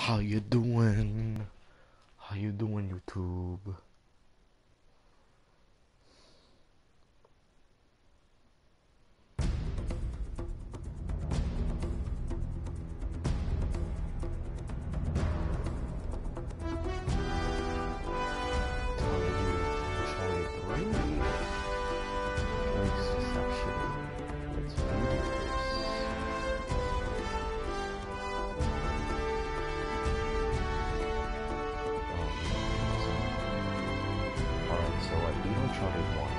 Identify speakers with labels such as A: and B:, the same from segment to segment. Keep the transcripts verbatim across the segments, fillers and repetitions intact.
A: How you doing? How you doing, YouTube? Uncharted one.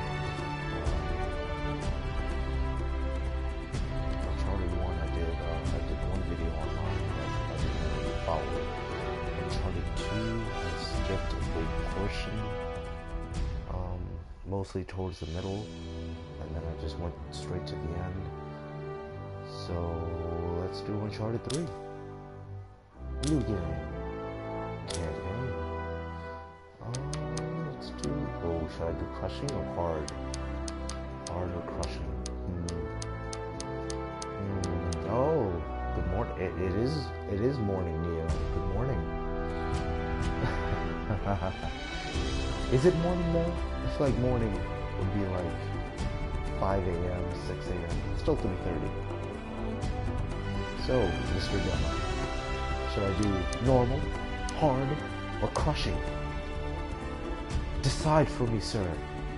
A: Uh, Uncharted one, I did, uh, I did one video online, but I didn't really follow it. Uncharted two, I skipped a big portion, um, mostly towards the middle, and then I just went straight to the end. So, let's do Uncharted three. New game. Campaign. Um, let's do... Oh, should I do crushing or hard? Hard or crushing? Hmm. Hmm. Oh, good morning. It, it is. It is morning, Neo. Good morning. Is it morning though? I feel like morning would be like five A M, six A M. Still three thirty. So, Mister Demo, should I do normal, hard, or crushing? Decide for me, sir.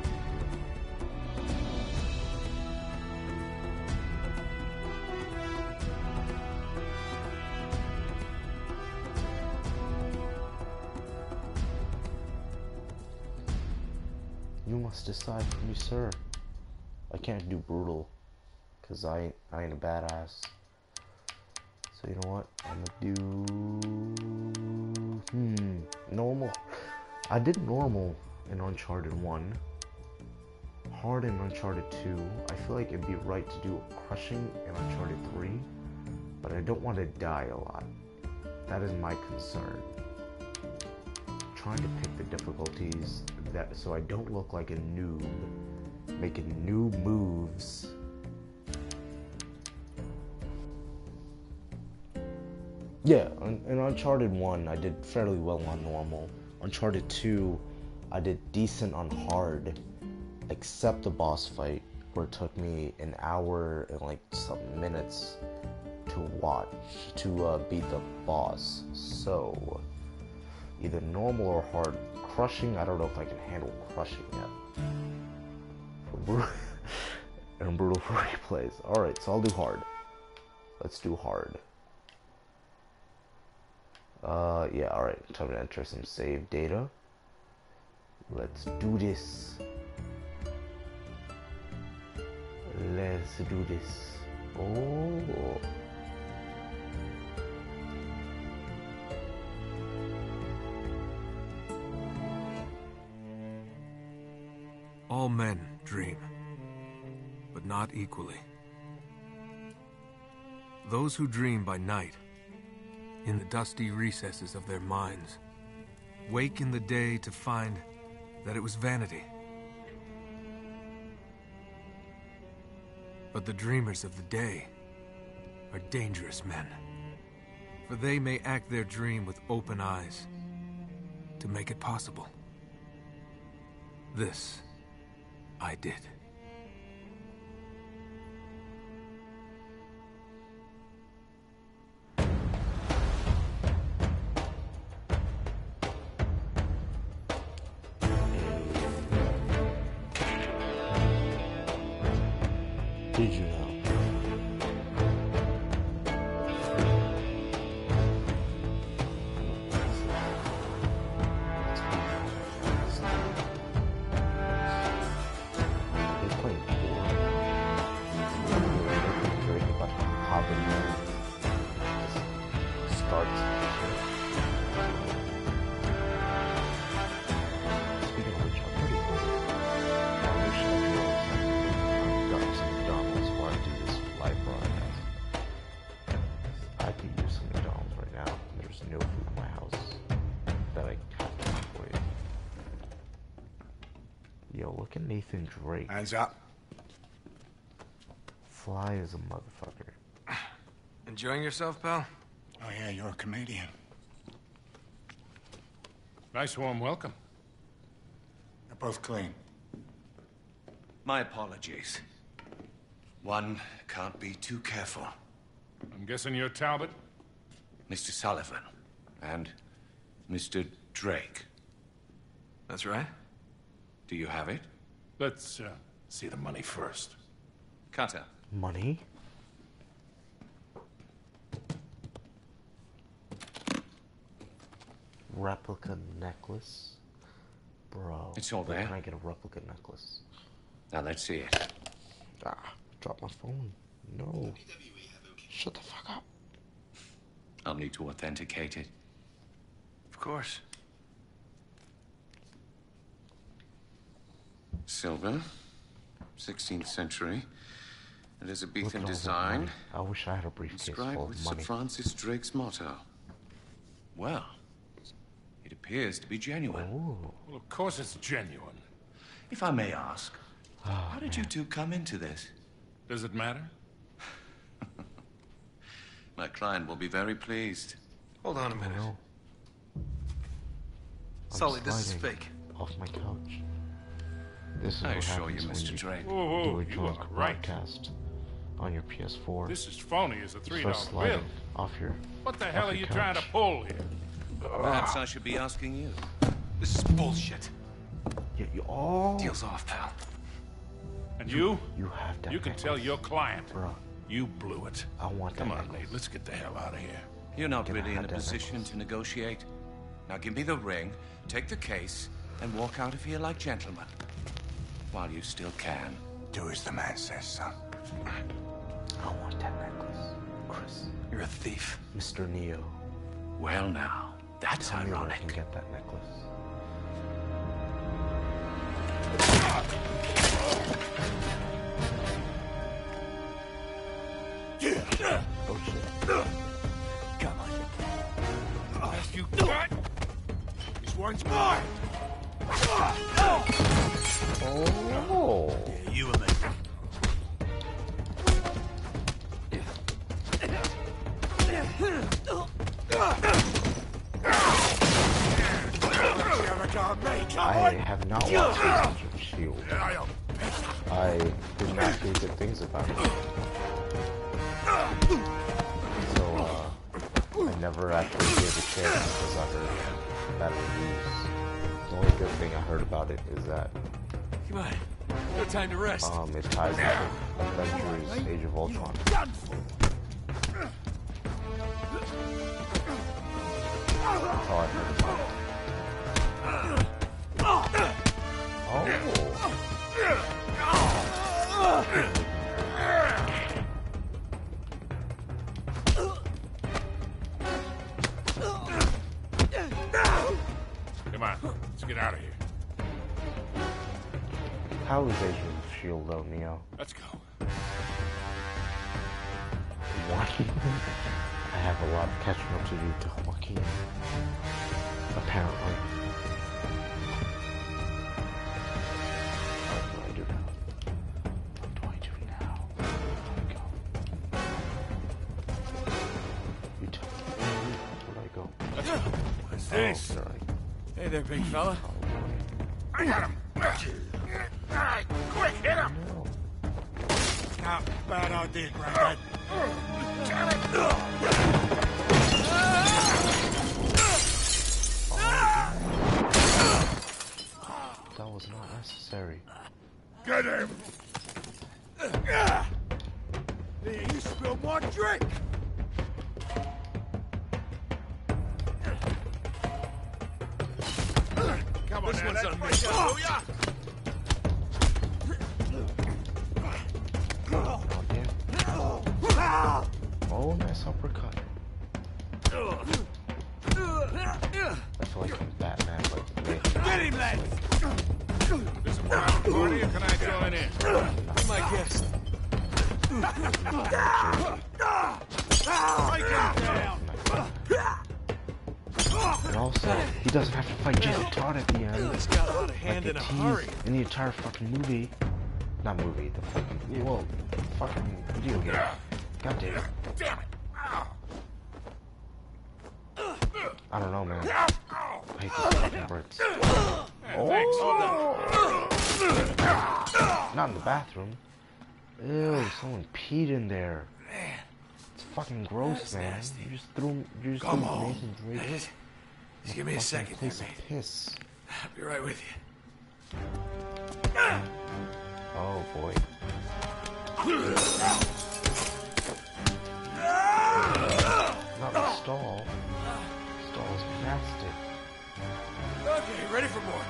A: You must decide for me, sir. I can't do brutal, cause I I ain't a badass. So you know what? I'm gonna do hmm normal. I did normal in Uncharted one, hard in Uncharted two. I feel like it'd be right to do crushing in Uncharted three, but I don't want to die a lot. That is my concern. I'm trying to pick the difficulties that so I don't look like a noob making noob moves. Yeah, in Uncharted one, I did fairly well on normal. Uncharted two, I did decent on hard, except the boss fight, where it took me an hour and like some minutes to watch, to uh, beat the boss. So, either normal or hard. Crushing, I don't know if I can handle crushing yet. For brutal, and brutal for replays. Alright, so I'll do hard. Let's do hard. Uh, yeah, alright. Time to enter some save data. Let's do this. Let's do this. Oh.
B: All men dream, but not equally. Those who dream by night, in the dusty recesses of their minds, wake in the day to find that it was vanity. But the dreamers of the day are dangerous men, for they may act their dream with open eyes to make it possible. This I did.
A: Did you know? Yo, look at Nathan Drake.
C: Hands up.
A: Fly as a motherfucker.
B: Enjoying yourself, pal?
C: Oh yeah, you're a comedian. Nice warm welcome.
D: They're both clean.
E: My apologies. One can't be too careful.
C: I'm guessing you're Talbot?
E: Mister Sullivan. And Mister Drake.
B: That's right.
E: Do you have it?
C: Let's, uh, see the money first.
E: Cutter.
A: Money? Replica necklace? Bro.
E: It's all
A: where
E: there.
A: Can I get a replica necklace?
E: Now let's see it.
A: Ah, drop my phone. No. Shut the fuck up.
E: I'll need to authenticate it.
B: Of course.
E: Silver. sixteenth century. Elizabethan
A: Look at all that
E: design.
A: money. I wish I had a briefcase
E: Inscribed
A: full
E: with
A: of
E: Sir
A: money.
E: Francis Drake's motto. Well, it appears to be genuine.
A: Oh.
C: Well, of course it's genuine.
E: If I may ask,
A: Oh,
E: how did you two come into this?
C: Does it matter?
E: My client will be very pleased.
B: Hold on a
A: I
B: minute.
A: know. I'm
B: Sully, this is
A: sliding
B: fake.
A: Off my couch. This is
E: I
A: what
E: assure you,
A: happens when
E: Mister
A: you
E: Drake.
C: Whoa, whoa,
A: do a
C: you
A: drunk
C: are right.
A: broadcast on your P S four.
C: This is phony as a three
A: Start
C: dollar
A: sliding
C: bill.
A: off your.
C: What the
A: off
C: hell are
A: your
C: you
A: couch.
C: trying to pull here?
E: Perhaps I should be asking you.
B: This is bullshit.
A: Yeah, you all.
B: Deal's off, pal.
C: And you?
A: You have that.
C: You can
A: necklace.
C: tell your client.
A: Bro,
C: You blew it.
A: I want that
C: Come on,
A: necklace.
C: Nate. Let's get the hell out of here.
E: You're not
A: Can I
E: really in
A: have
E: a
A: that
E: position
A: necklace?
E: to negotiate. Now give me the ring, take the case, and walk out of here like gentlemen. While you still can.
D: Do as the man says, son.
A: I want that necklace, Chris.
B: You're a thief.
A: Mister Neo.
E: Well now, that's
A: Tell me where I
E: ironic.
A: can get that necklace. Oh shit.
D: Come on. As you got. This one's mine.
A: Oh.
D: Yeah, you and me.
A: I have not watched Agents of S H I E L D. I did not hear good things about it. So, uh, I never actually gave a chance because I heard bad reviews. The only good thing I heard about it is that
B: Come on. No time to rest.
A: um, it ties into Avengers Age of Ultron. That's all I heard about it.
C: Come on. Let's get out of here.
A: How is Agents of S H I E L D though, Neo?
C: Let's go.
A: What? I have a lot of catching up to do to Joaquin. Apparently. What do I do now? What do I do now? Where do I go? You tell me. Where do I go?
C: Let's go.
D: What's
A: Oh,
D: this?
A: there I
B: Hey there, big fella.
C: I got him. All right, quick, hit him.
A: No.
D: Not a bad idea, Granddad.
C: Damn it.
A: That was not necessary.
C: Get him.
D: Yeah, you spilled my drink.
C: Come on,
B: This
C: now,
B: one's
C: let's
B: on me.
C: break it, will ya?
A: Oh, yeah. Oh, nice uppercut. I feel like I'm Batman, but yeah.
D: Get him, lad.
C: This is a private party, or can I join in?
B: Be my guest.
C: Take him down.
A: And also, he doesn't have to fight Jason Todd at the end.
B: This got out of
A: Like
B: hand
A: they
B: in a
A: teased
B: hurry.
A: in the entire fucking movie. Not movie, the fucking, well, fucking video game. God damn it.
C: Damn it.
A: I don't know, man. hate these fucking birds. Oh! Not in the bathroom. Ew, someone peed in there.
C: Man.
A: It's fucking gross, man.
C: Nasty.
A: You just threw, you just
C: Come
A: threw
C: on.
A: Nathan Drake.
C: Just, just give me a second there,
A: Place of
C: mate.
A: piss.
C: I'll be right with you.
A: Oh boy. Not the stall. Stall's plastic.
C: Okay, ready for more.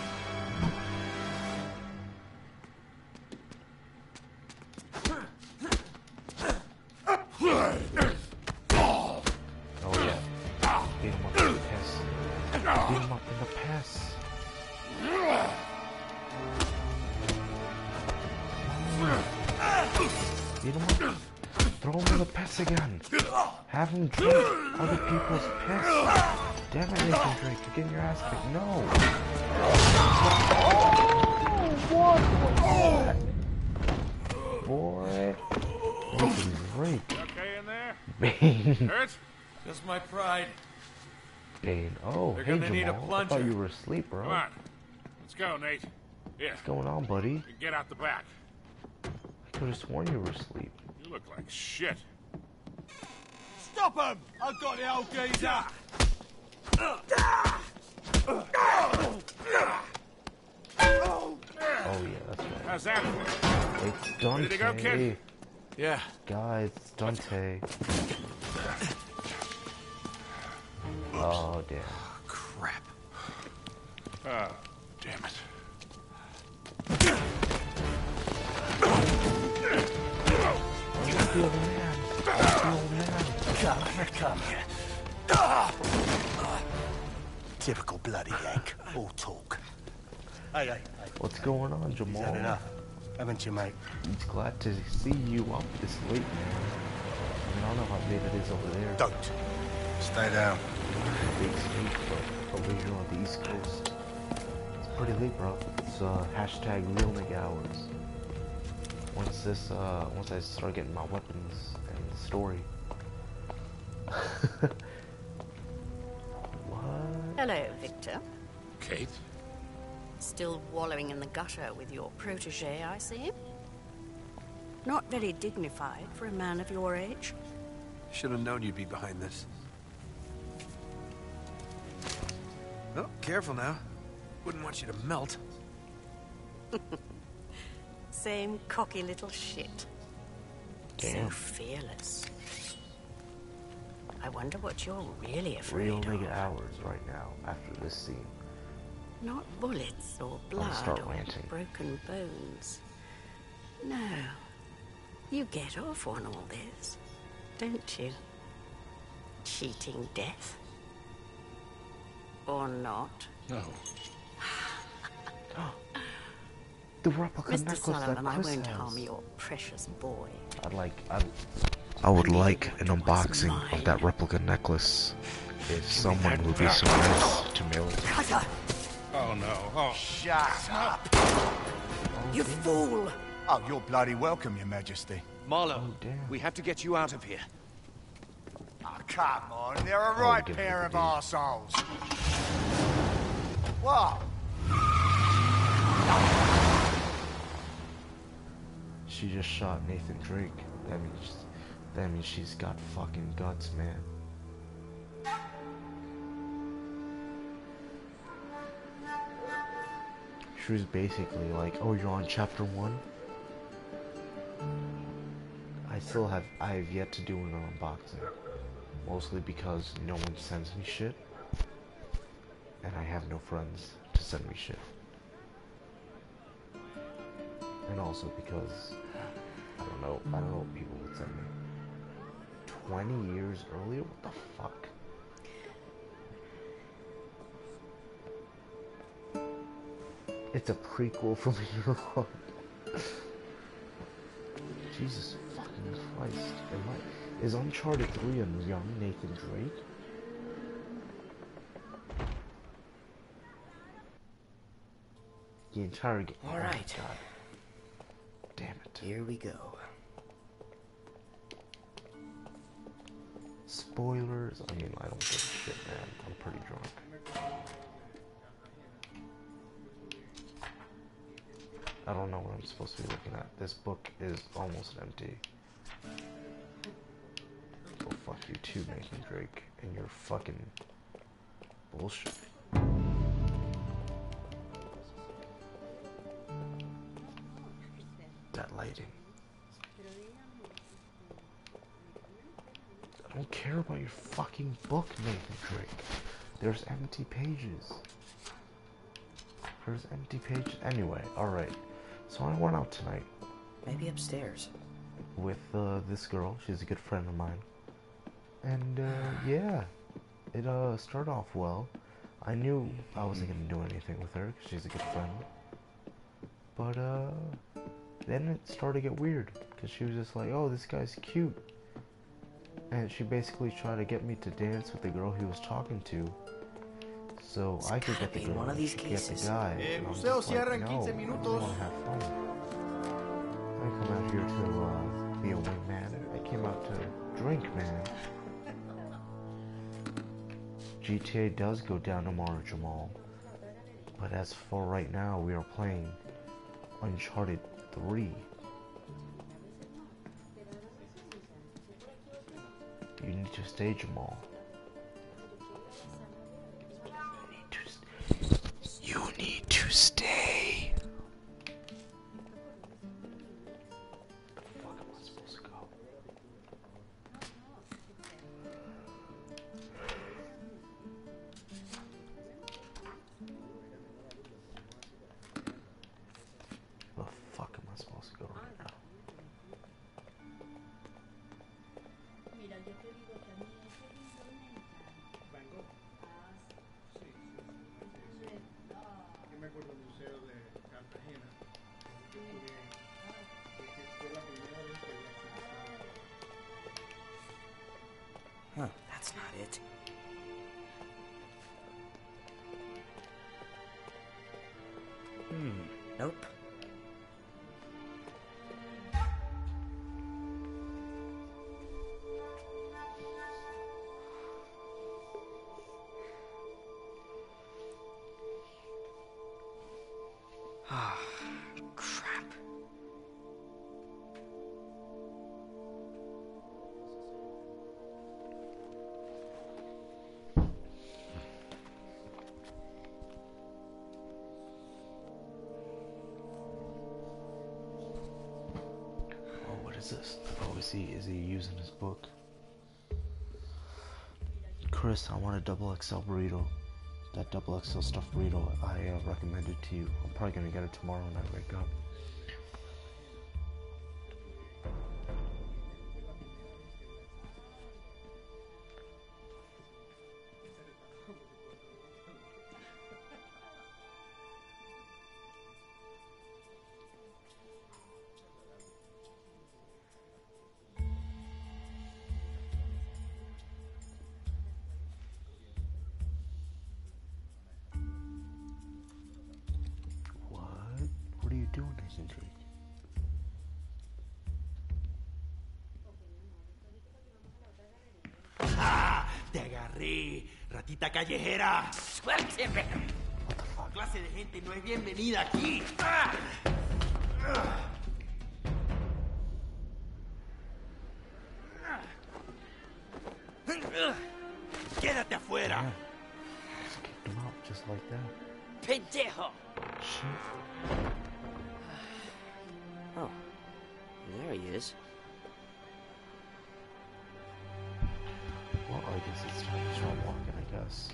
A: Oh yeah. Beat him up in the piss. Beat him up in the piss. Beat him up. Throw him in the piss again. Have him drink other people's piss. Damn it, Nathan Drake, you're getting your ass kicked. No. Oh, what was that? Boy. Nathan Drake.
C: Okay in there?
A: Bane.
C: Hurt? Just my pride.
A: Bane. Oh,
C: They're
A: hey
C: gonna need a
A: Jamal. I
C: plunger.
A: thought you were asleep, bro.
C: Come on. Let's go, Nate. Here,
A: What's going on, buddy?
C: get out the back.
A: I could have sworn you were asleep.
C: You look like shit.
D: Stop him! I've got the old geezer!
A: Oh yeah, that's right.
C: How's that?
A: It's Dante.
C: Ready to go, kid?
B: Yeah.
A: Guys, it's Dante. Oh damn.
B: Crap.
C: Oh, damn it.
A: Where's the old man? Where's the old man?
D: Come here, come here. Typical bloody yank. All talk. Hey, hey, hey.
A: What's going on, Jamal?
D: You've had enough, haven't you, mate?
A: He's glad to see you up this late, man. I mean, I don't know how late it is over there.
D: Don't. Stay down.
A: Big sleep, but over here on the East Coast, it's pretty late, bro. It's uh, hashtag real nigga hours. Once this, uh, once I start getting my weapons and the story. What?
F: Hello, Victor.
C: Kate?
F: Still wallowing in the gutter with your protege, I see. Not very dignified for a man of your age.
B: Should have known you'd be behind this. Oh, careful now. Wouldn't want you to melt.
F: Same cocky little shit.
A: Damn.
F: So fearless. I wonder what you're really afraid
A: Real
F: of.
A: nigga hours right now after this scene.
F: Not bullets or
A: I'm gonna
F: blood
A: start
F: or
A: ranting.
F: broken bones. No. You get off on all this, don't you? Cheating death. Or not.
C: No.
A: The replica
F: Mister
A: necklace
F: Sullivan,
A: that
F: I
A: Chris
F: won't
A: has.
F: harm your precious boy.
A: I'd like, I'd, I would like an
F: What's
A: unboxing
F: mine?
A: of that replica necklace. If someone would be so nice to mail it.
C: Oh, no. Oh.
D: Shut up!
F: You fool!
D: Oh, you're bloody welcome, Your Majesty.
E: Marlowe,
A: Oh, damn.
E: we have to get you out of here.
D: Oh, come on, they're a
A: Oh,
D: right
A: give
D: pair
A: it
D: of
A: the D.
D: arseholes. What?
A: She just shot Nathan Drake. That means, that means she's got fucking guts, man. She was basically like, "Oh, you're on chapter one." I still have, I have yet to do an unboxing, mostly because no one sends me shit, and I have no friends to send me shit, and also because I don't know, I don't know what people would send me. Twenty years earlier, what the fuck? It's a prequel from Year One. Jesus fucking Christ. Am I, is Uncharted three a young Nathan Drake? The entire game.
G: All right.
A: Oh my God. Damn it.
G: Here we go.
A: Spoilers? I mean, I don't give a shit, man. I'm pretty drunk. I don't know what I'm supposed to be looking at. This book is almost empty. Oh, fuck you too, Nathan Drake, and your fucking bullshit. That lighting. I don't care about your fucking book, Nathan Drake. There's empty pages. There's empty pages. Anyway, alright. So I went out tonight.
G: Maybe upstairs.
A: With uh, this girl. She's a good friend of mine. And, uh, yeah. It, uh, started off well. I knew I wasn't gonna do anything with her, because she's a good friend. But, uh, then it started to get weird. Because she was just like, oh, this guy's cute. And she basically tried to get me to dance with the girl he was talking to. So
G: It's
A: I could get the
G: gotta be
A: girl,
G: one of these
A: she could get the
G: cases.
A: guy.
H: Eh,
A: and I'm
H: museo
A: just like,
H: cierra en
A: no,
H: quince
A: I just
H: minutos.
A: want to have fun. I didn't come out here to uh, be a wingman. I came out to drink, man. G T A does go down tomorrow, Jamal. But as for right now, we are playing Uncharted three. You need to stay, Jamal. You need to stay. The fuck am I supposed to go? The fuck am I supposed to go right now?
H: Yo me acuerdo del museo de Cartagena. Yo estuve ahí. Que fue la primera vez que había asistido.
G: Huh, that's not it. Hmm, nope. Ah, crap.
A: Oh, what is this? Oh, is he, is he using his book? Chris, I want a double X L burrito. That double X L stuffed burrito I uh, recommended to you. I'm probably gonna get it tomorrow when I wake up. What are you doing, Nathan Drake?
D: ¡Ah! ¡Te agarré! ¡Ratita callejera!
G: Suélteme.
D: ¡Tu clase de gente no es bienvenida aquí! ¡Ah! ¡Ah! ¡Quédate afuera!
A: Yeah. Just kicked him out just like that.
G: Pendejo.
A: Shit.
G: Oh, there he is.
A: Well, I guess it's time to start walking, I guess.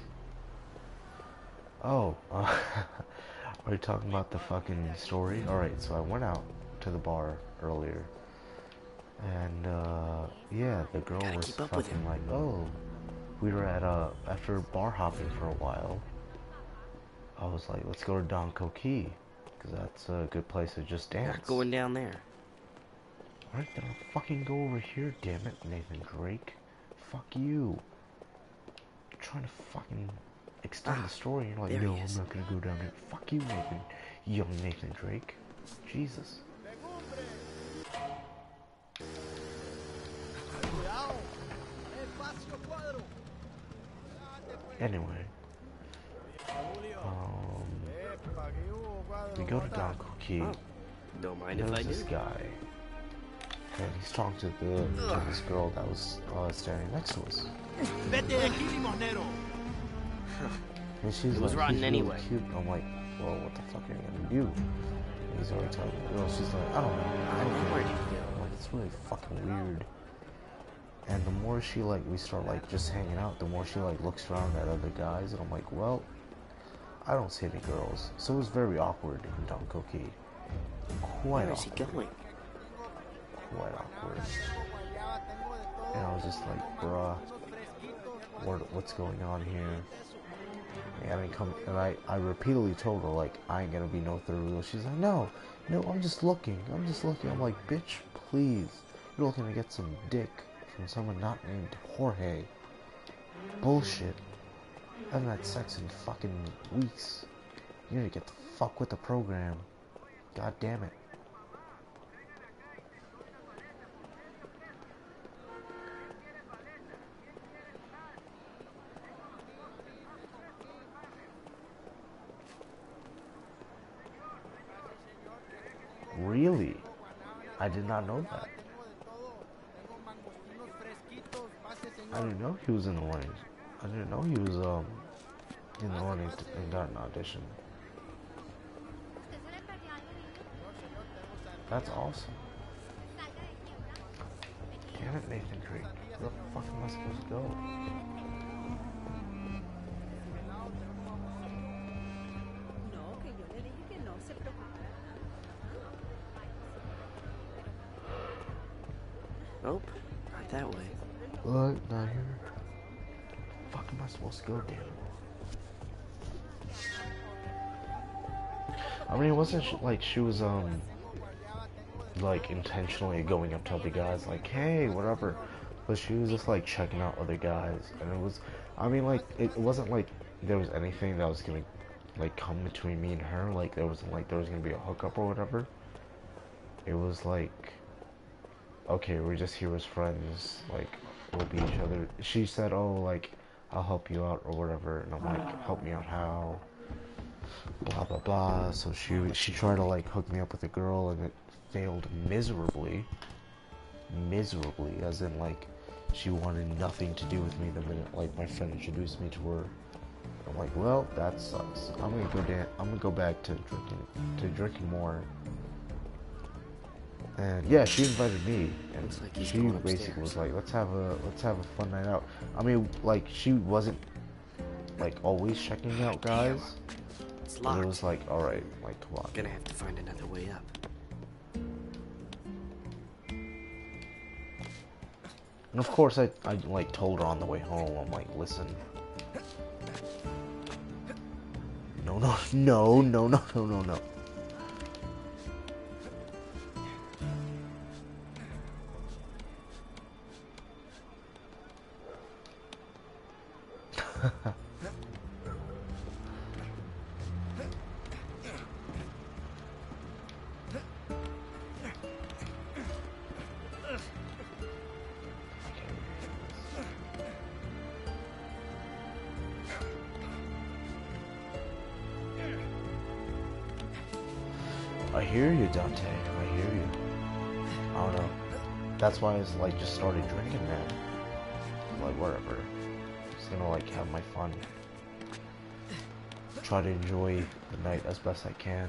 A: Oh, uh, are you talking about the fucking story? Alright, so I went out to the bar earlier. And, uh, yeah, the girl
G: Gotta
A: was
G: keep up with
A: fucking
G: him.
A: like, oh, we were at, uh, after bar hopping for a while, I was like, let's go to Don Coquille, because that's a good place to just dance.
G: Not going down there.
A: Alright, then I'll fucking go over here, damn it, Nathan Drake. Fuck you. I'm trying to fucking extend
G: Ah,
A: the story, and you're like,
G: there
A: no,
G: he
A: I'm
G: is.
A: not gonna go down there. Fuck you, Nathan. Young Nathan Drake. Jesus. Anyway. Um, we go to Don Coquille.
G: Don't mind
A: there
G: if I
A: was
G: do.
A: this guy, and he's talking to the to this girl that was uh, standing next to us.
D: Vete de aquí, limonero.
A: And she's
G: It was
A: like,
G: rotten
A: he's
G: anyway.
A: really cute. I'm like, well, what the fuck are you gonna do? And he's already telling the girl. She's like, I don't know. I don't know.
G: Where did he
A: I'm
G: go?
A: like, it's really fucking weird. And the more she like, we start like just hanging out, the more she like looks around at other guys, and I'm like, well, I don't see any girls. So it was very awkward in Dunkoki. Quite
G: Where is he
A: awkward.
G: going?
A: Quite awkward. And I was just like, bruh, what, what's going on here? And I didn't come, and I, I repeatedly told her, like, I ain't gonna be no third wheel. She's like, no, no, I'm just looking, I'm just looking. I'm like, bitch, please, you're looking to get some dick from someone not named Jorge. Bullshit. I haven't had sex in fucking weeks. You need to get the fuck with the program. God damn it. Really? I did not know that. I didn't know he was in the running. I didn't know he was um in the running to, and got an audition. That's awesome. Damn it, Nathan Drake. Where the fuck am I supposed to go?
G: Nope, not that way.
A: What? Not here. Fuck am I supposed to go, damn it? I mean, it wasn't sh like she was, um, like, intentionally going up to other guys, like, hey, whatever. But she was just, like, checking out other guys. And it was, I mean, like, it wasn't like there was anything that was gonna, like, come between me and her. Like, there wasn't, like, there was gonna be a hookup or whatever. It was, like, okay, we're just here as friends. Like, we'll be each other. She said, oh, like, I'll help you out or whatever. And I'm like, help me out how? Blah blah blah. So she she tried to like hook me up with a girl, and it failed miserably. Miserably, as in like she wanted nothing to do with me the minute like my friend introduced me to her. I'm like, well, that sucks. I'm gonna go down. I'm gonna go back to drinking to drinking more. And yeah, she invited me, and
G: Looks like he's
A: she
G: going
A: basically
G: upstairs.
A: was like, let's have a let's have a fun night out. I mean, like she wasn't like always checking out guys.
G: It's
A: But
G: locked.
A: it was like, all right, like, come on.
G: Gonna have to find another way up.
A: And of course, I, I like told her on the way home. I'm like, listen. No, no, no, no, no, no, no, no. I hear you, Dante. I hear you. I don't know. That's why I was like just started drinking, man. Like whatever. Just gonna like have my fun. Try to enjoy the night as best I can.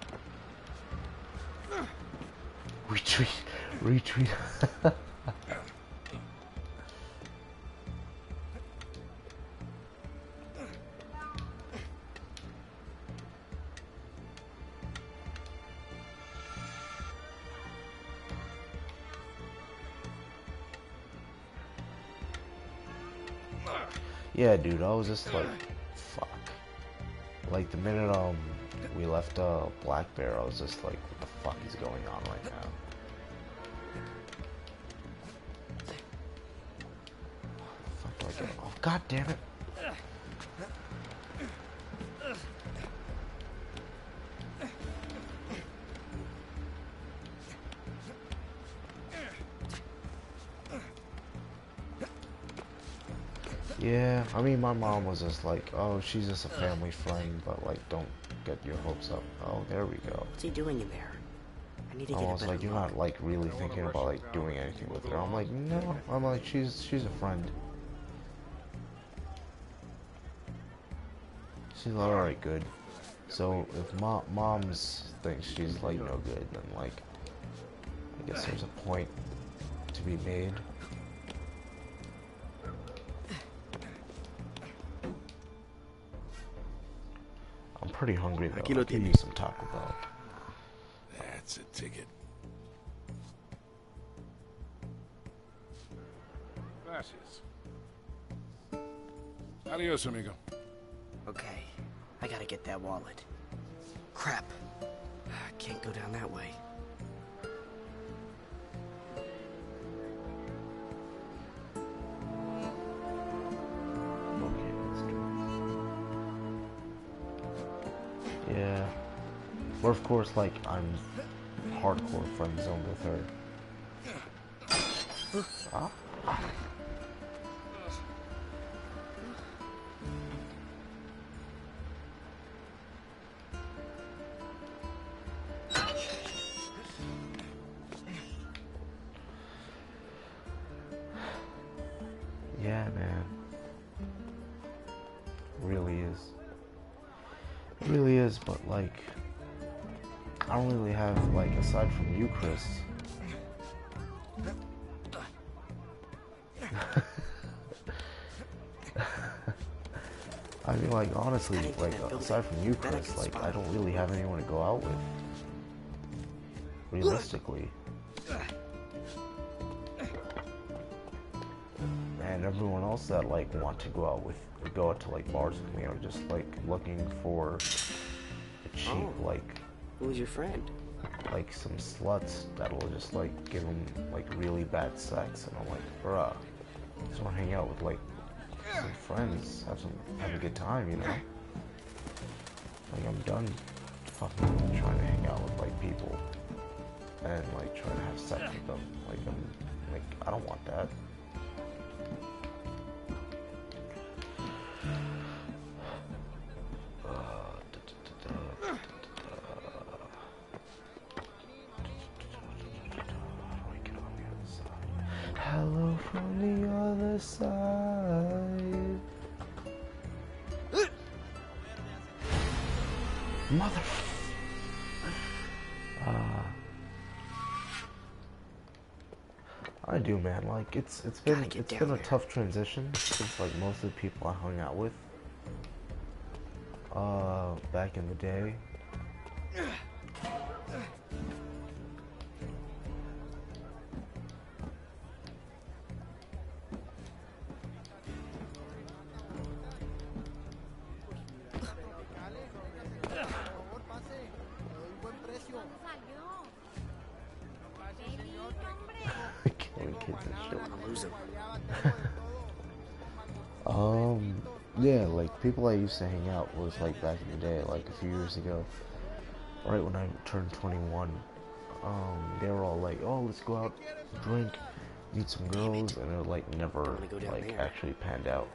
A: Retweet, retweet. Yeah, dude, I was just like, fuck. Like, the minute, um, we left, uh, Black Bear, I was just like, what the fuck is going on right now? Fuck do I get? Oh, god damn it. Yeah, I mean, my mom was just like, oh, she's just a family friend, but like, don't get your hopes up. Oh, there we go.
G: What's he doing in there? need to get a
A: Almost
G: better
A: like, you're
G: look.
A: not like really thinking about like doing anything with her. I'm like, no. I'm like, she's she's a friend. She's alright, good. So if mom mom's thinks she's like no good, then like, I guess there's a point to be made. I'm pretty hungry though. I'll give you some Taco Bell.
C: That's a ticket. Gracias. Adios, amigo.
G: Okay, I gotta get that wallet. Crap. I can't go down that way.
A: Okay, let's go. Yeah. But of course, like, I'm hardcore friend zone with her. Ah. Yeah, man. It really is. It really is, but like, I don't really have, like, aside from you, Chris. I mean, like, honestly, like, aside from you, Chris, like, I don't really have anyone to go out with. Realistically. And everyone else that, like, want to go out with, go out to, like, bars with me are just, like, looking for a cheap,
G: Oh.
A: like,
G: Who's your friend?
A: like, some sluts that'll just, like, give them, like, really bad sex. And I'm like, bruh, I just want to hang out with, like, some friends, have some, have a good time, you know? Like, I'm done fucking trying to hang out with, like, people and, like, trying to have sex with them. Like, I'm, like, I don't want that. Hello from the other side. Mother. Uh, I do, man. Like, it's it's been
G: Gotta get
A: it's
G: down
A: been a
G: there.
A: tough transition since, like, most of the people I hung out with uh back in the day. Killing kids and shit.
G: I'm gonna lose him.
A: Um, yeah, like, people I used to hang out with, like, back in the day, like, a few years ago, right when I turned twenty-one, um, they were all like, oh, let's go out, drink, meet some girls, and it, like, never,
G: wanna go down
A: like,
G: there.
A: actually panned out.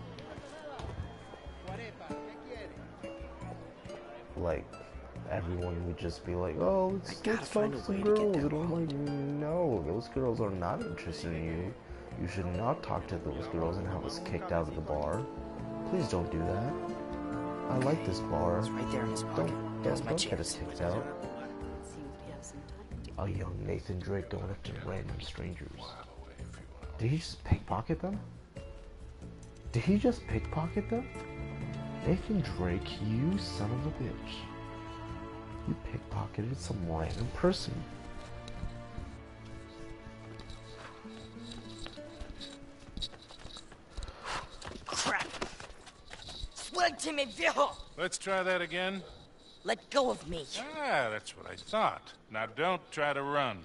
A: Like, everyone would just be like, oh, let's,
G: I gotta
A: let's
G: find
A: talk
G: a
A: to some
G: way to get
A: girls,
G: that
A: and I'm like, no, those girls are not interested in you. You should not talk to those girls and have us kicked out of the bar. Please don't do that. I like this bar.
G: It's right there in his pocket.
A: Don't,
G: That was
A: don't,
G: my
A: don't get us
G: chance.
A: kicked out.
F: Seems we have some time to
A: A young Nathan Drake going up to random strangers. Did he just pickpocket them? Did he just pickpocket them? Nathan Drake, you son of a bitch. You pickpocketed some random person.
I: Crap! Suélteme, viejo!
C: Let's try that again.
I: Let go of me.
C: Ah, that's what I thought. Now don't try to run.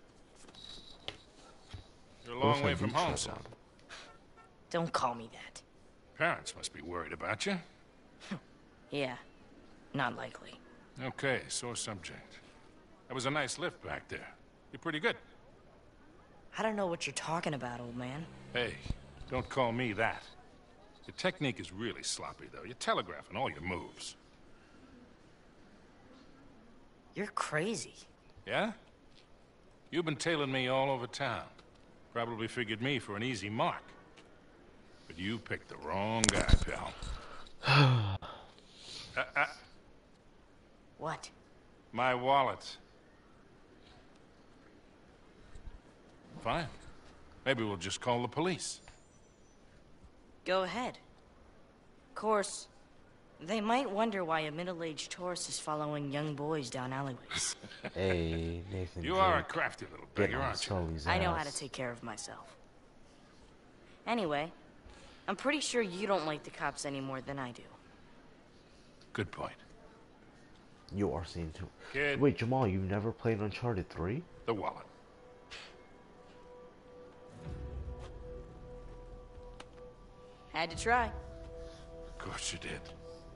C: You're a long
A: Looks
C: way
A: like
C: from
A: you
C: home,
A: tried
C: son.
I: Don't call me that.
C: Parents must be worried about you.
I: Yeah, not likely.
C: Okay, sore subject. That was a nice lift back there. You're pretty good.
I: I don't know what you're talking about, old man.
C: Hey, don't call me that. Your technique is really sloppy, though. You're telegraphing all your moves.
I: You're crazy.
C: Yeah? You've been tailing me all over town. Probably figured me for an easy mark. But you picked the wrong guy, pal. uh, uh,
I: What?
C: my wallet. Fine. Maybe we'll just call the police.
I: Go ahead. Of course, they might wonder why a middle-aged tourist is following young boys down alleyways.
A: Hey, Nathan.
C: You
A: Drake.
C: are a crafty little
A: Get
C: beggar,
A: on
C: aren't you?
A: Sully's
I: I know how to
A: ass.
I: take care of myself. Anyway, I'm pretty sure you don't like the cops any more than I do.
C: Good point.
A: You are seeing too.
C: Kid.
A: Wait, Jamal, you've never played Uncharted three?
C: The wallet.
I: Had to try.
C: Of course you did.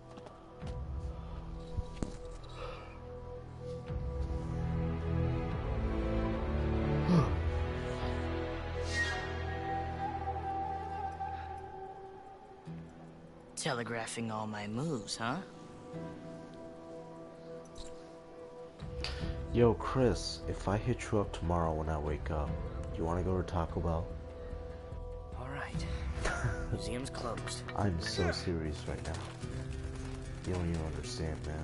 I: Telegraphing all my moves, huh?
A: Yo, Chris, if I hit you up tomorrow when I wake up, you want to go to Taco Bell?
G: All right. Museum's closed.
A: I'm so serious right now. You don't even understand, man.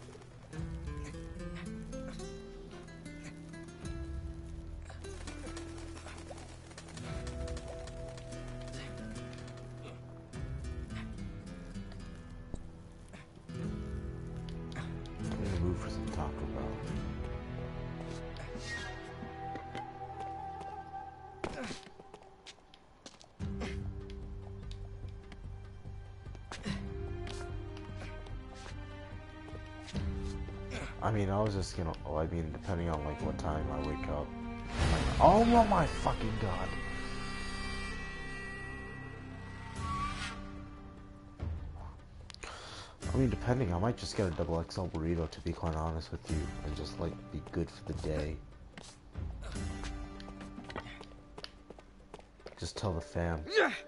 A: I'm gonna move for some Taco Bell. I mean, I was just gonna. Oh, I mean, depending on like what time I wake up. Like, oh my fucking god! I mean, depending, I might just get a double X L burrito. To be quite honest with you, and just like be good for the day. Just tell the fam.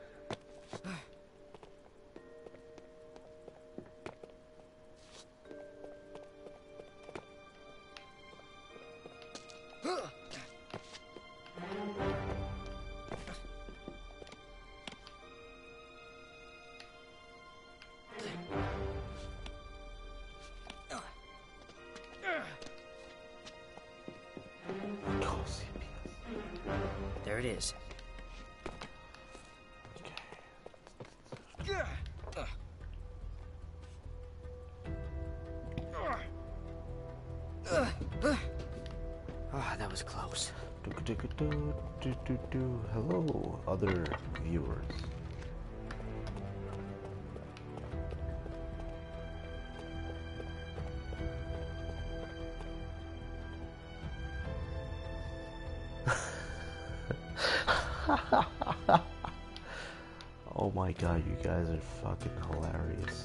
G: There it is. Ah, that was close.
A: Hello, other viewers. Oh my god, you guys are fucking hilarious.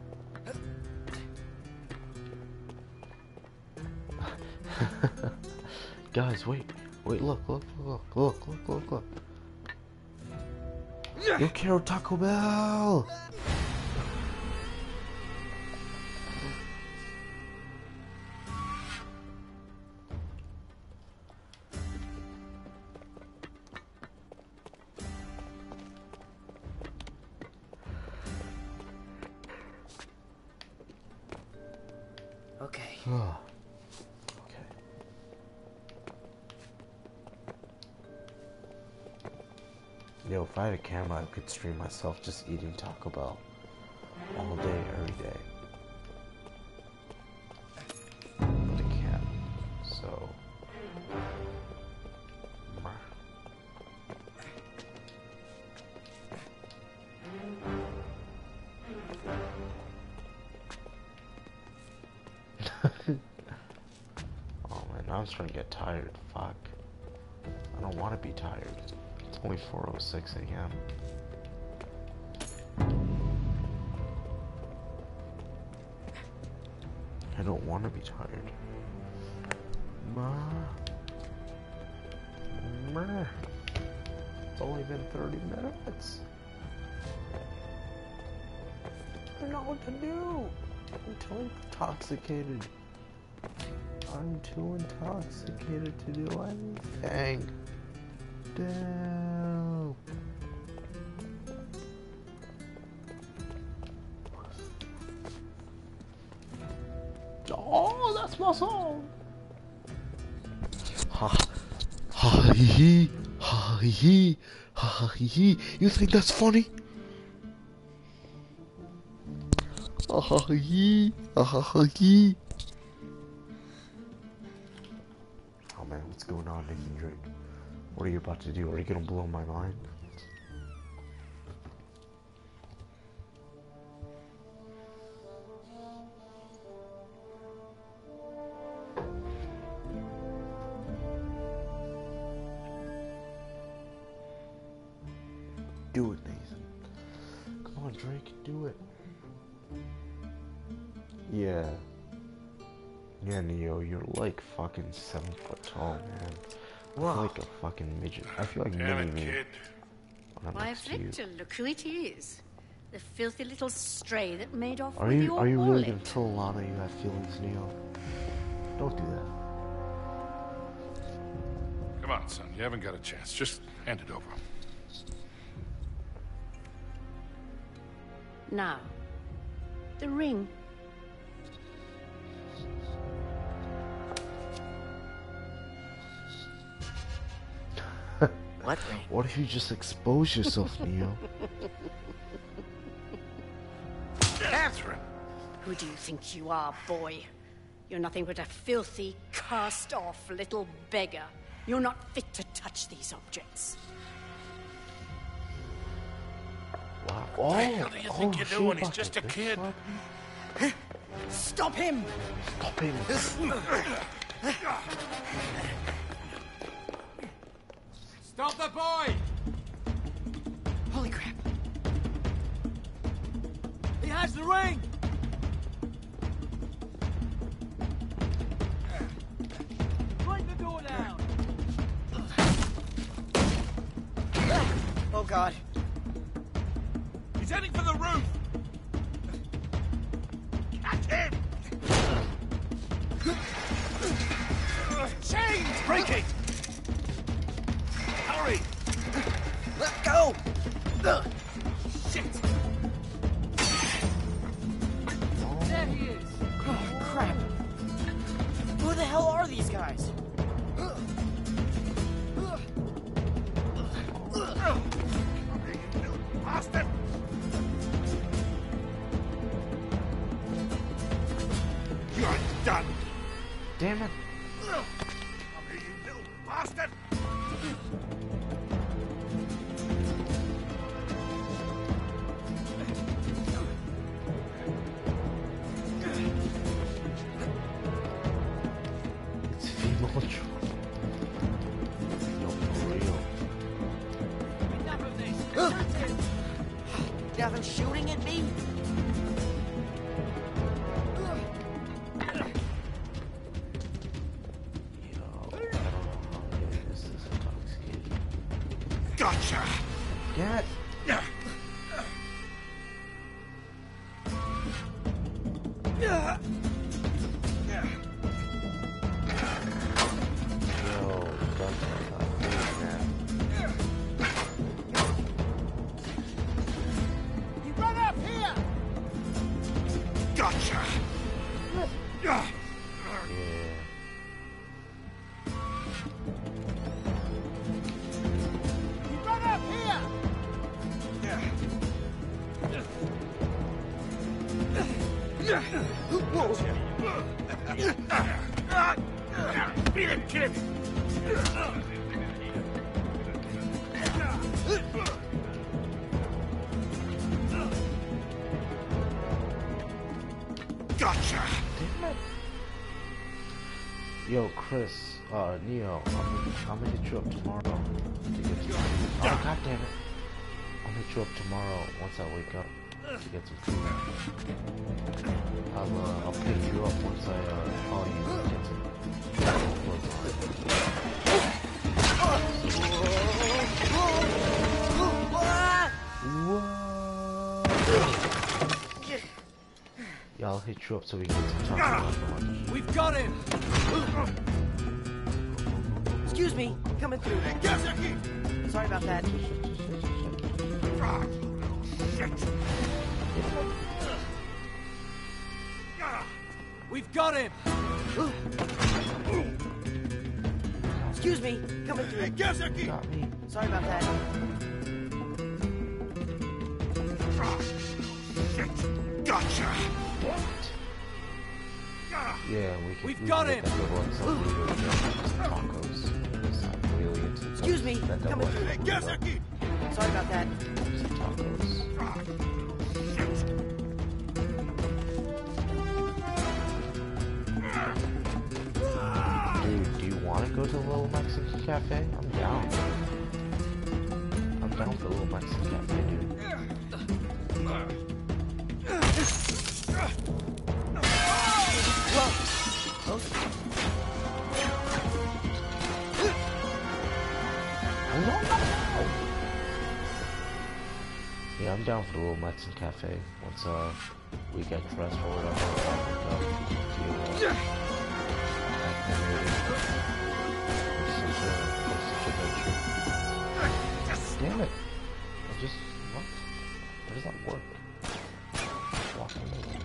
A: Guys, wait, wait, look, look, look, look, look, look, look. Yo quiero Taco Bell!
G: Okay.
A: Okay. Yo, if I had a camera, I could stream myself just eating Taco Bell all day, every day. But I can't, so. Oh man, now I'm starting to get tired. Fuck. I don't want to be tired. It's only four oh six a m I don't want to be tired. Ma. Ma. It's only been thirty minutes. I don't know what to do. I'm totally intoxicated. I'm too intoxicated to do anything. Damn. Oh, that's my song. Ha ha hee hee ha hee hee ha hee hee. You think that's funny? Ha ha hee ha ha hee. Oh man, what's going on, Nick and Drake? What are you about to do? Are you gonna blow my mind? Do it, Nathan. Come on, Drake, do it. Yeah. Yeah, Neo, you're like fucking seven foot tall, man. I feel like a fucking midget. I feel like mini me.
F: Why, Victor, look who it is. The filthy little stray that made off
A: Are
F: with
A: you
F: your
A: are you
F: wallet.
A: really gonna tell Lana you have feelings, Neo? Don't do that.
C: Come on, son. You haven't got a chance. Just hand it over.
F: Now, the ring.
G: What ring?
A: What if you just expose yourself, Neo?
C: Catherine!
F: Who do you think you are, boy? You're nothing but a filthy, cast-off little beggar. You're not fit to touch these objects.
A: Wow.
C: What the hell
A: Oh,
C: do you think
A: oh,
C: you're
A: she
C: doing? He's
A: about
C: just
A: to
C: a kid.
A: bitch slap me?
G: Stop him!
A: Stop him.
B: Stop the boy!
G: Holy crap.
B: He has the ring! Break the door down!
G: Oh god.
B: He's heading for the roof! Catch him! Chains breaking! Hurry!
G: Let go!
B: Shit!
A: Oh.
B: There he is!
G: Oh, crap. Who the hell are these guys?
B: Bastard! You're done!
A: Damn it.
B: Come here, you little bastard!
A: It's female troll. No, for real.
B: Enough of this!
G: Nothing shooting at me?
A: Yo, I don't know how good this is intoxicated.
B: Gotcha!
A: Get. Yo, that's not good, man.
B: He run up here! Gotcha!
A: Yeah.
B: He run up here! Beat him, kid! Gotcha!
A: Yo, Chris, uh, Neo, I'm gonna, I'm gonna hit you up tomorrow to get some food. Oh, god damn it. I'll hit you up tomorrow once I wake up to get some food. I'll, uh, I'll pick you up once I, uh, call you to get some Yo, I'll hit you up so we can get some chocolate.
B: We've got him!
G: Excuse me, coming through. Sorry about that.
B: We've got him!
G: Excuse me, coming through.
A: Got me.
G: Sorry about that.
E: Gotcha!
A: Yeah, we can.
B: We've
A: we
B: got
A: can
B: him.
A: get that little some tacos. I'm really into
G: Excuse me,
A: that double
G: coming through.
A: burrito.
G: Sorry about that.
A: Some tacos. Dude, do you want to go to the little Mexican cafe? I'm down. I'm down for the little Mexican cafe, dude. Yeah, I'm down for the little Mexican cafe. Once uh we get dressed or whatever, I'll pick up to uh, activate. Damn it! I just what? How does that work? Walking over.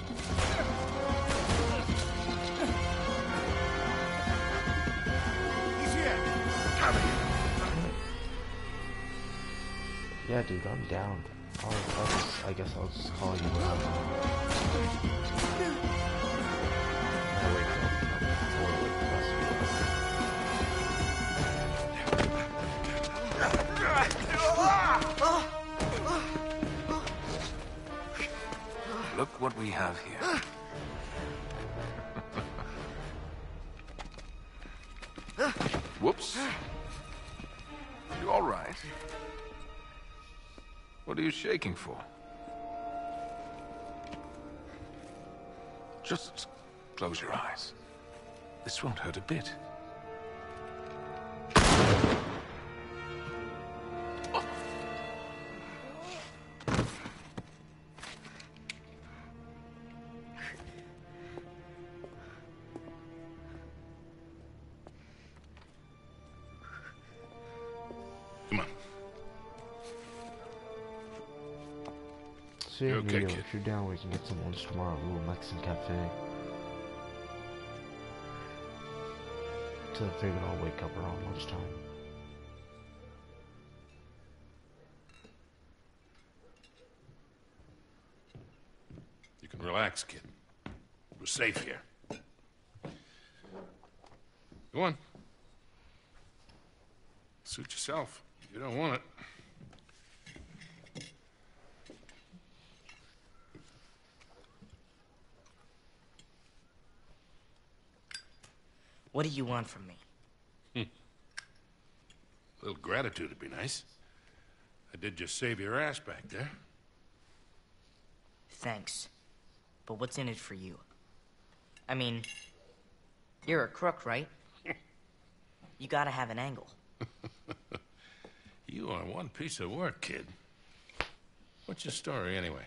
E: He's here! Come here!
A: Yeah, dude, I'm down. I'll, I'll just, I guess I'll just call you out. I wake up, I'm totally like the rest
B: Look what we have here. Whoops. You all right? What are you shaking for? Just close your eyes. This won't hurt a bit.
C: Come on.
A: So
C: You
A: yeah,
C: okay,
A: Neo,
C: kid?
A: if you're down, we can get some lunch tomorrow at a little Mexican cafe. So I figured I'll wake up around lunchtime.
C: You can relax, kid. We're safe here. Go on. Suit yourself. You don't want it.
I: What do you want from me?
C: Hmm. A little gratitude would be nice. I did just save your ass back there.
I: Thanks. But what's in it for you? I mean, you're a crook, right? You gotta have an angle.
C: You are one piece of work, kid. What's your story, anyway?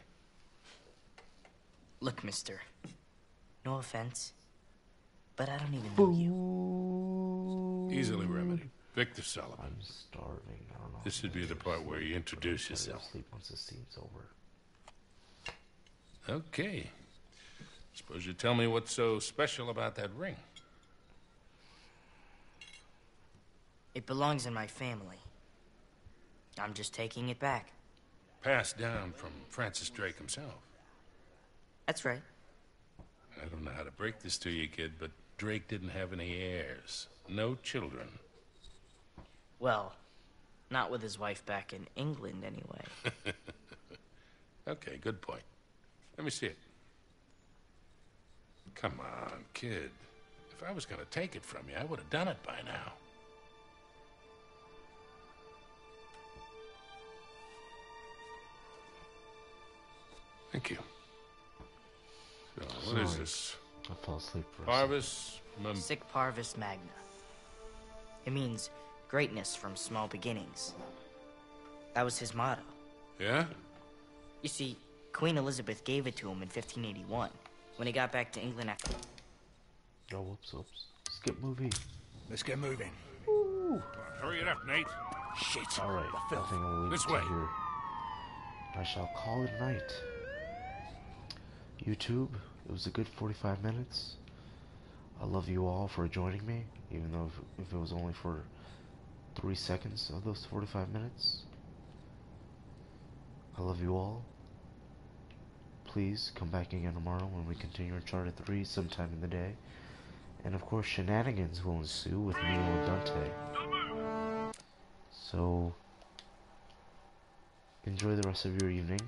I: Look, mister. No offense, but I don't even know you.
C: Easily remedied. Victor Sullivan.
A: I'm starving. I don't know.
C: This should be the part where you introduce yourself.
A: Sleep once the scene's over.
C: Okay. Suppose you tell me what's so special about that ring.
I: It belongs in my family. I'm just taking it back.
C: Passed down from Francis Drake himself.
I: That's right.
C: I don't know how to break this to you, kid, but Drake didn't have any heirs. No children.
I: Well, not with his wife back in England, anyway.
C: Okay, good point. Let me see it. Come on, kid. If I was going to take it from you, I would have done it by now. Thank you. So, what is
A: Sorry.
C: this?
A: I fell asleep for a
C: Parvis Mem-
I: Sic Parvis Magna. It means greatness from small beginnings. That was his motto.
C: Yeah?
I: You see, Queen Elizabeth gave it to him in fifteen eighty-one. when he got back to England after.
A: No, whoops, whoops. Skip movie.
B: Let's get moving.
C: Hurry it up, Nate.
B: Shit.
A: Alright, I think I'll leave
C: This
A: it to
C: way.
A: here. I shall call it a night. YouTube, it was a good forty-five minutes. I love you all for joining me, even though if, if it was only for three seconds of those forty-five minutes. I love you all. Please come back again tomorrow when we continue Uncharted three sometime in the day. And of course, shenanigans will ensue with Neo and Dante. So, enjoy the rest of your evening.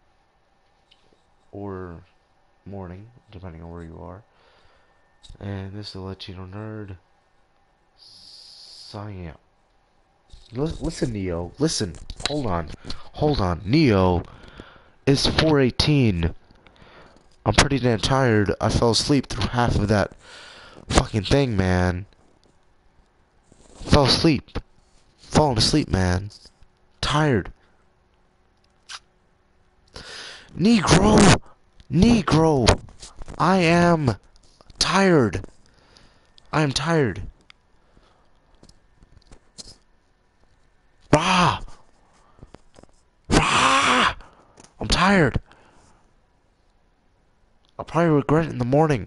A: Or morning, depending on where you are. And this is the Latino Nerd signing out. L listen, Neo. Listen. Hold on. Hold on. Neo, it's four eighteen. I'm pretty damn tired. I fell asleep through half of that fucking thing, man. Fell asleep. Falling asleep, man. Tired. Negro! Negro! I am tired. I am tired. Rah! Rah! I'm tired. I'll probably regret it in the morning.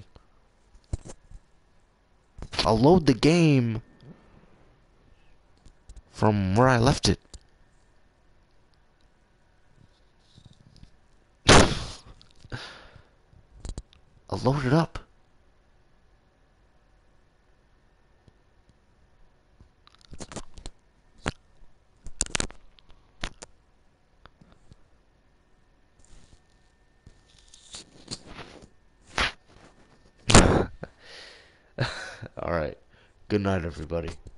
A: I'll load the game from where I left it. I'll load it up. Alright. Good night, everybody.